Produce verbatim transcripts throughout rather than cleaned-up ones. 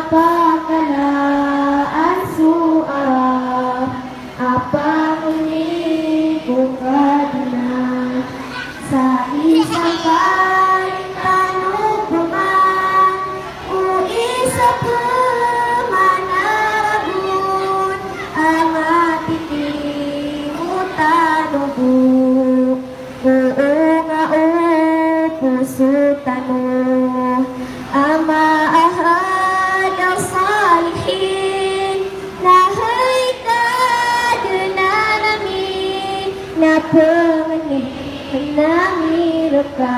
pakalaan suara apa ini bukadina sa isang kaintano paman o isa pamanabun ang atitimutan o bu oo nga o pusutan mo ang maahad ang salihin nahay kaduna namin na panganin namiro ka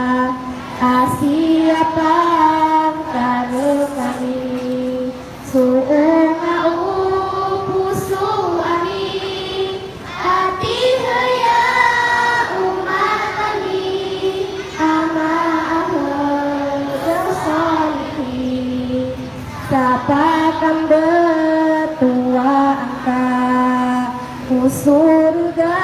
Asia pang karo kami suong nga o puso amin ati haya umatani ama ahal ang salihin sa pagkambetuwaan ka pusurga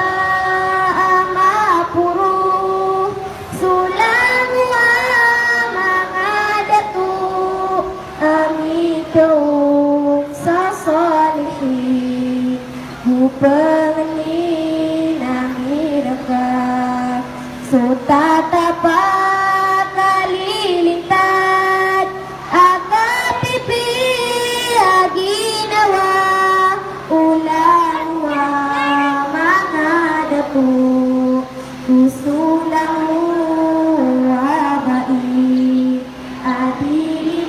Pangani namiraka so tatapat kalilintad agapipi aginawa ulan wa mga dapo usulang mo wabai adili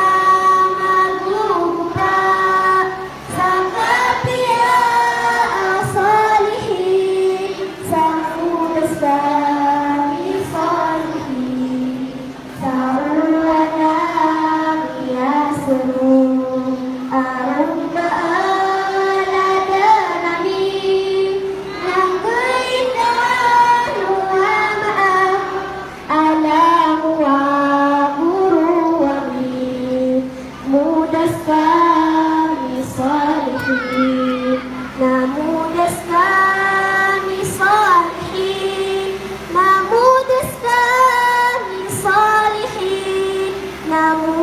magugupa sa kapia Namu